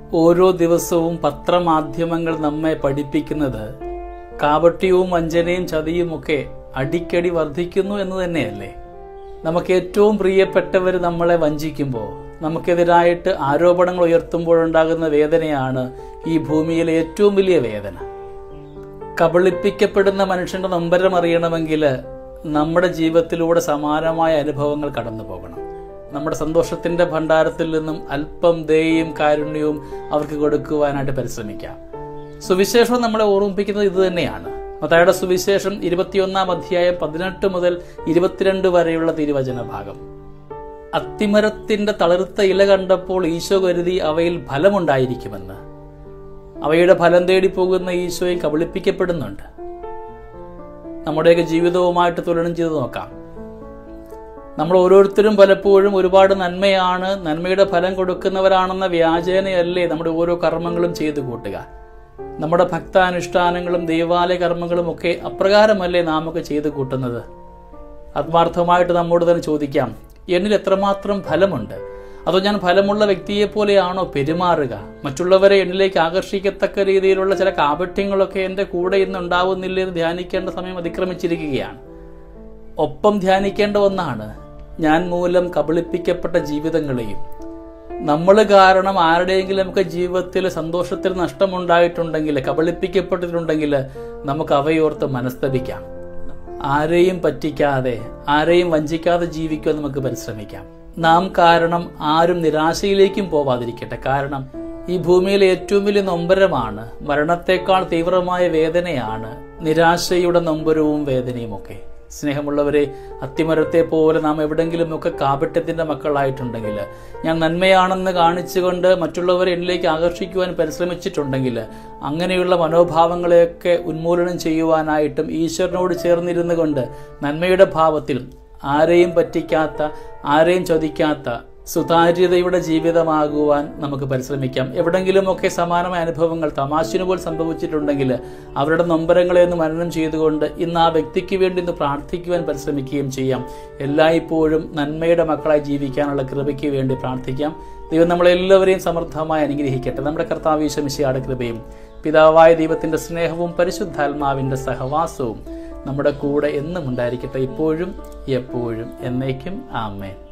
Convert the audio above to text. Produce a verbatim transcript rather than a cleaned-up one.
ഓരോ ദിവസവും പത്രമാധ്യമങ്ങൾ നമ്മെ പഠിപ്പിക്കുന്നത് കാപട്യവും വഞ്ചനയും ചതിയുമൊക്കെ അടിക്കടി വർദ്ധിക്കുന്നു എന്ന് തന്നെയല്ലേ? നമുക്ക് ഏറ്റവും പ്രിയപ്പെട്ടവർ നമ്മളെ വഞ്ചിക്കുമ്പോൾ, നമുക്കെതിരായിട്ട് ആരോപണങ്ങൾ ഉയർത്തുമ്പോഴുണ്ടാകുന്ന വേദനയാണ് ഈ ഭൂമിയിലെ ഏറ്റവും വലിയ വേദന. കബളിപ്പിക്കപ്പെടുന്ന മനുഷ്യന്റെ നൊമ്പരം അറിയണമെങ്കിൽ നമ്മുടെ ജീവിതത്തിലൂടെ സമാനമായ അനുഭവങ്ങൾ കടന്നു പോകണം. നമ്മുടെ സന്തോഷത്തിന്റെ ഭണ്ഡാരത്തിൽ നിന്നും അല്പം ദയയും കാരുണ്യവും അവർക്ക് കൊടുക്കുവാനായിട്ട് പരിശ്രമിക്കാം. സുവിശേഷം നമ്മളെ ഓർമ്മിപ്പിക്കുന്നത് ഇത് തന്നെയാണ്. മത്തായിയുടെ സുവിശേഷം ഇരുപത്തിയൊന്നാം അധ്യായം പതിനെട്ട് മുതൽ ഇരുപത്തിരണ്ട് വരെയുള്ള തിരുവചന ഭാഗം. അത്തിമരത്തിന്റെ തളിർത്ത ഇല കണ്ടപ്പോൾ ഈശോ കരുതി അവയിൽ ഫലമുണ്ടായിരിക്കുമെന്ന്. അവയുടെ ഫലം തേടി പോകുന്ന ഈശോയും കബളിപ്പിക്കപ്പെടുന്നുണ്ട്. നമ്മുടെയൊക്കെ ജീവിതവുമായിട്ട് തുലനം ചെയ്ത് നോക്കാം. നമ്മൾ ഓരോരുത്തരും പലപ്പോഴും ഒരുപാട് നന്മയാണ്, നന്മയുടെ ഫലം കൊടുക്കുന്നവരാണെന്ന വ്യാജേനയല്ലേ നമ്മുടെ ഓരോ കർമ്മങ്ങളും ചെയ്തു കൂട്ടുക. നമ്മുടെ ഭക്താനുഷ്ഠാനങ്ങളും ദൈവാലയ കർമ്മങ്ങളും ഒക്കെ അപ്രകാരമല്ലേ നാം ഒക്കെ ചെയ്തു കൂട്ടുന്നത്? ആത്മാർത്ഥമായിട്ട് നമ്മോട് തന്നെ ചോദിക്കാം, എന്നിൽ എത്രമാത്രം ഫലമുണ്ട്? അതോ ഞാൻ ഫലമുള്ള വ്യക്തിയെ പോലെയാണോ പെരുമാറുക? മറ്റുള്ളവരെ എന്നിലേക്ക് ആകർഷിക്കത്തക്ക രീതിയിലുള്ള ചില കാപട്യങ്ങളൊക്കെ എൻ്റെ കൂടെ ഇന്ന് ഉണ്ടാവുന്നില്ലേ എന്ന് ധ്യാനിക്കേണ്ട സമയം അതിക്രമിച്ചിരിക്കുകയാണ്. ഒപ്പം ധ്യാനിക്കേണ്ട ഒന്നാണ് ഞാൻ മൂലം കബളിപ്പിക്കപ്പെട്ട ജീവിതങ്ങളെയും. നമ്മൾ കാരണം ആരുടെയെങ്കിലും നമുക്ക് ജീവിതത്തിൽ സന്തോഷത്തിൽ നഷ്ടമുണ്ടായിട്ടുണ്ടെങ്കിൽ, കബളിപ്പിക്കപ്പെട്ടിട്ടുണ്ടെങ്കിൽ നമുക്ക് അവയോർത്ത് മനസ്തപിക്കാം. ആരെയും പറ്റിക്കാതെ, ആരെയും വഞ്ചിക്കാതെ ജീവിക്കാൻ നമുക്ക് പരിശ്രമിക്കാം. നാം കാരണം ആരും നിരാശയിലേക്കും പോവാതിരിക്കട്ടെ. കാരണം ഈ ഭൂമിയിലെ ഏറ്റവും വലിയ നൊമ്പരമാണ്, മരണത്തെക്കാൾ തീവ്രമായ വേദനയാണ് നിരാശയുടെ നൊമ്പരവും വേദനയും ഒക്കെ. സ്നേഹമുള്ളവരെ, അത്തിമരത്തെ പോലെ നാം എവിടെങ്കിലുമൊക്കെ കാപട്യത്തിന്റെ മക്കളായിട്ടുണ്ടെങ്കിൽ, ഞാൻ നന്മയാണെന്ന് കാണിച്ചുകൊണ്ട് മറ്റുള്ളവരെ എന്നിലേക്ക് ആകർഷിക്കുവാൻ പരിശ്രമിച്ചിട്ടുണ്ടെങ്കിൽ, അങ്ങനെയുള്ള മനോഭാവങ്ങളെയൊക്കെ ഉന്മൂലനം ചെയ്യുവാനായിട്ടും ഈശ്വരനോട് ചേർന്നിരുന്നു കൊണ്ട് നന്മയുടെ ഭാവത്തിൽ ആരെയും പറ്റിക്കാത്ത, ആരെയും ചതിക്കാത്ത സുതാര്യതയുടെ ജീവിതമാകുവാൻ നമുക്ക് പരിശ്രമിക്കാം. എവിടെങ്കിലുമൊക്കെ സമാനമായ അനുഭവങ്ങൾ തമാശിനു പോൽ സംഭവിച്ചിട്ടുണ്ടെങ്കിൽ അവരുടെ നൊമ്പരങ്ങളെ ഒന്ന് മനനം ചെയ്തുകൊണ്ട് ഇന്ന് ആ വ്യക്തിക്ക് വേണ്ടി ഇന്ന് പ്രാർത്ഥിക്കുവാൻ പരിശ്രമിക്കുകയും ചെയ്യാം. എല്ലായ്പ്പോഴും നന്മയുടെ മക്കളായി ജീവിക്കാനുള്ള കൃപയ്ക്ക് വേണ്ടി പ്രാർത്ഥിക്കാം. ദൈവം നമ്മളെല്ലാവരെയും സമൃദ്ധമായി അനുഗ്രഹിക്കട്ടെ. നമ്മുടെ കർത്താവ് ഈശോ മിശിഹായുടെ കൃപയും പിതാവായ ദൈവത്തിന്റെ സ്നേഹവും പരിശുദ്ധാത്മാവിന്റെ സഹവാസവും നമ്മുടെ കൂടെ എന്നും ഉണ്ടായിരിക്കട്ടെ, ഇപ്പോഴും എപ്പോഴും എന്നേക്കും. ആമേൻ.